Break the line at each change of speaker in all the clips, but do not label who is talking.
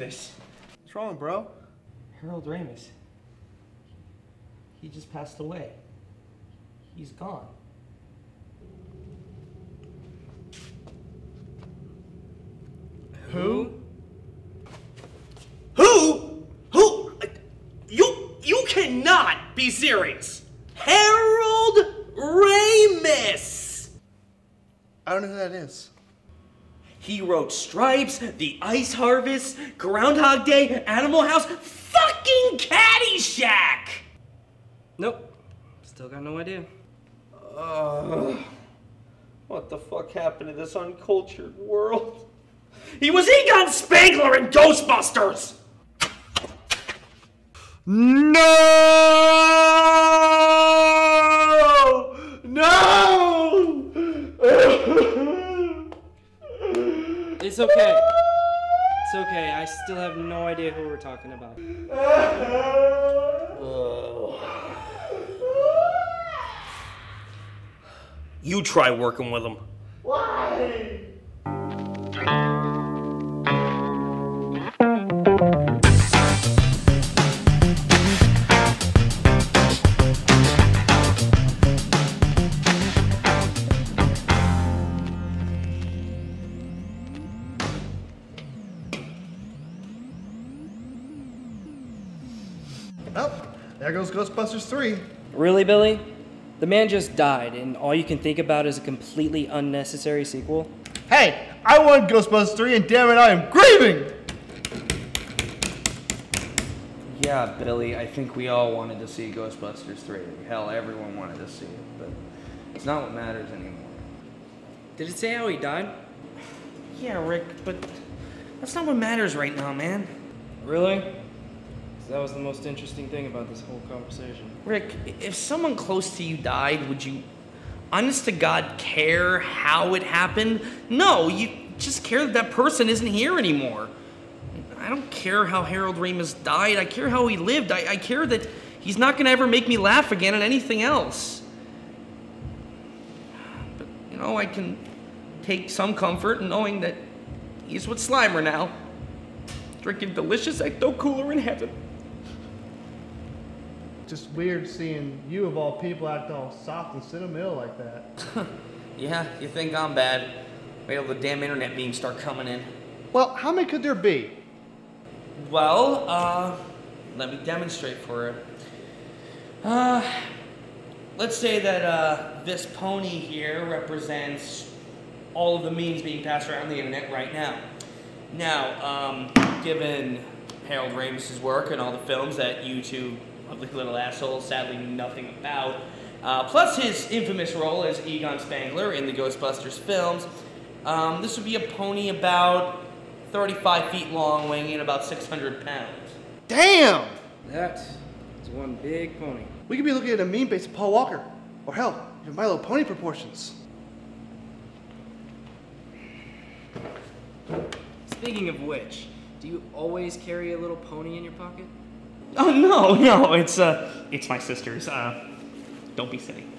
this?
What's wrong, bro?
Harold Ramis. He just passed away. He's gone.
Who?
Who? You cannot be serious. Harold Ramis.
I don't know who that is.
He wrote Stripes, The Ice Harvest, Groundhog Day, Animal House, fucking Caddyshack.
Nope. Still got no idea.
What the fuck happened to this uncultured world? He was Egon Spangler in Ghostbusters!
No! No!
It's okay. It's okay. I still have no idea who we're talking about.
You try working with him.
Why? Oh, there goes Ghostbusters 3.
Really, Billy? The man just died, and all you can think about is a completely unnecessary sequel?
Hey, I wanted Ghostbusters 3 and damn it, I am grieving!
Yeah, Billy, I think we all wanted to see Ghostbusters 3. Hell, everyone wanted to see it, but it's not what matters anymore.
Did it say how he died?
Yeah, Rick, but that's not what matters right now, man.
Really? 'Cause that was the most interesting thing about this whole conversation.
Rick, if someone close to you died, would you, honest to God, care how it happened? No, you just care that that person isn't here anymore. I don't care how Harold Ramis died. I care how he lived. I care that he's not gonna ever make me laugh again at anything else. But, you know, I can take some comfort in knowing that he's with Slimer now, drinking delicious Ecto Cooler in heaven.
Just weird seeing you, of all people, act all soft and sentimental like that.
Yeah, you think I'm bad? Wait till the damn internet memes start coming in.
Well, how many could there be?
Well, let me demonstrate for it. Let's say that this pony here represents all of the memes being passed around the internet right now. Now, given Harold Ramis' work and all the films that you two lovely little assholes sadly knew nothing about, plus his infamous role as Egon Spangler in the Ghostbusters films, this would be a pony about 35 feet long, weighing in about 600 pounds.
Damn!
That is one big pony.
We could be looking at a meme based on Paul Walker. Or hell, even My Little Pony proportions.
Speaking of which, do you always carry a little pony in your pocket?
Oh, no, it's my sister's. Don't be silly.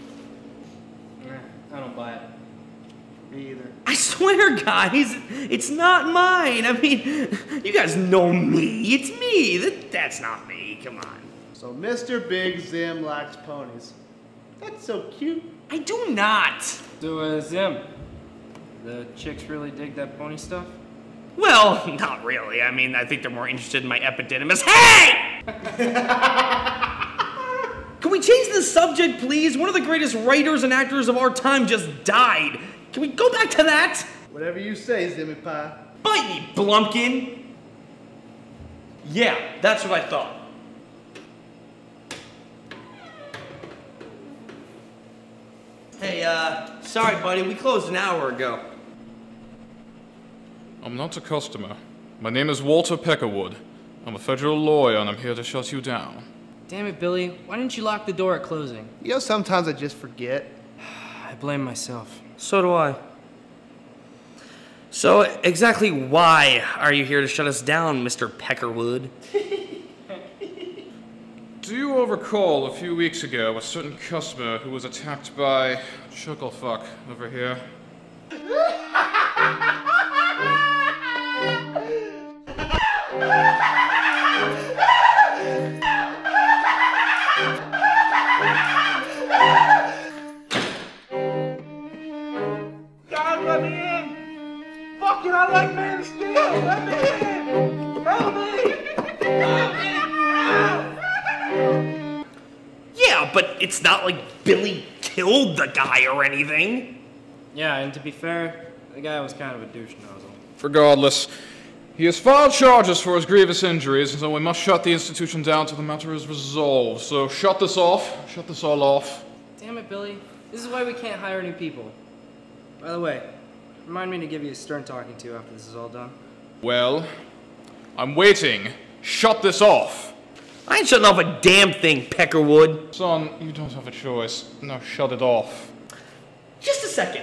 I don't buy it.
Me either.
I swear, guys, it's not mine. I mean, you guys know me. It's me. That's not me. Come on.
So Mr. Big Zim likes ponies. That's so cute.
I do not.
So, Zim, the chicks really dig that pony stuff?
Well, not really. I mean, I think they're more interested in my epididymis. Hey! Can we change the subject, please? One of the greatest writers and actors of our time just died. Can we go back to that?
Whatever you say, Zimmy Pie.
Bite me, Blumpkin. Yeah, that's what I thought. Hey, sorry, buddy. We closed an hour ago.
I'm not a customer. My name is Walter Peckerwood. I'm a federal lawyer and I'm here to shut you down.
Damn it, Billy. Why didn't you lock the door at closing?
You know, sometimes I just forget.
I blame myself.
So do I. So, exactly why are you here to shut us down, Mr. Peckerwood?
Do you all recall a few weeks ago a certain customer who was attacked by Chucklefuck over here?
It's not like Billy killed the guy or anything.
Yeah, and to be fair, the guy was kind of a douche nozzle.
Regardless, he has filed charges for his grievous injuries, and so we must shut the institution down till the matter is resolved. So shut this off. Shut this all off.
Damn it, Billy. This is why we can't hire any people. By the way, remind me to give you a stern talking to after this is all done.
Well, I'm waiting. Shut this off.
I ain't shutting off a damn thing, Peckerwood.
Son, you don't have a choice. Now shut it off.
Just a second.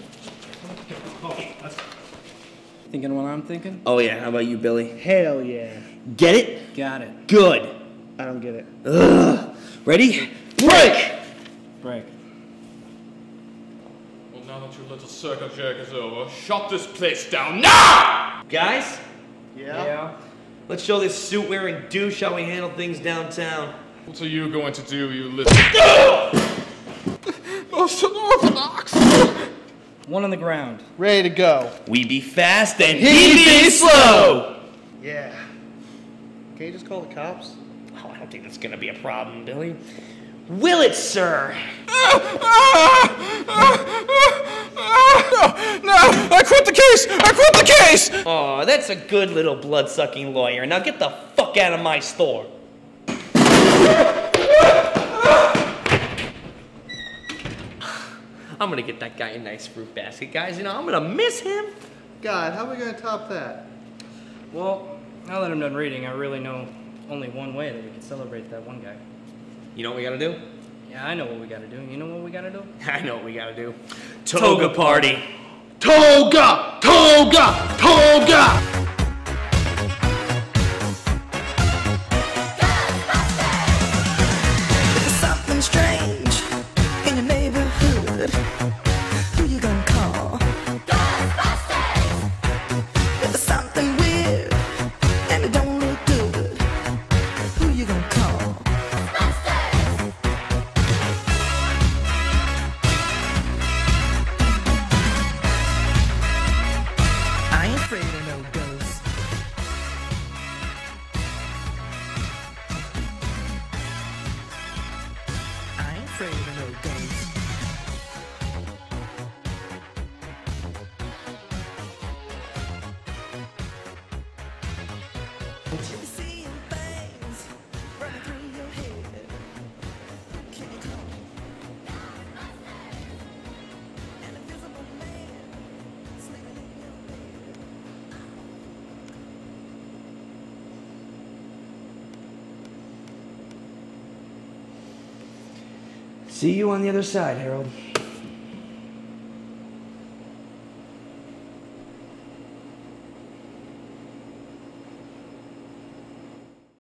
Thinking what I'm thinking?
Oh yeah, how about you, Billy?
Hell yeah.
Get it?
Got it.
Good.
I don't get it.
Ugh. Ready? Break!
Break.
Well, now that your little circle jerk is over, shut this place down now!
Guys,
Yeah?
let's show this suit-wearing douche how we handle things downtown.
What are you going to do, you little... Most unorthodox!
One on the ground.
Ready to go.
We be fast and he be slow!
Yeah. Can you just call the cops?
Oh, I don't think that's gonna be a problem, Billy. Will it, sir?
No, I quit the case! I quit the case!
Oh, that's a good little blood-sucking lawyer. Now get the fuck out of my store. I'm gonna get that guy a nice fruit basket, guys. You know, I'm gonna miss him.
God, how are we gonna top that?
Well, now that I'm done reading, I really know only one way that we can celebrate that one guy.
You know what we gotta do?
Yeah, I know what we gotta do. You know what we gotta do?
I know what we gotta do. Toga party.
Toga! Toga! Toga!
Something strange in your neighborhood. Who you gonna call? Ghostbusters! If there's something weird and it don't look good, who you gonna call? Ghostbusters! I ain't afraid of no ghosts. I ain't afraid of no ghosts. You seeing things running through your head. Can you call an invisible man sleeping in your bed?
See you on the other side, Harold.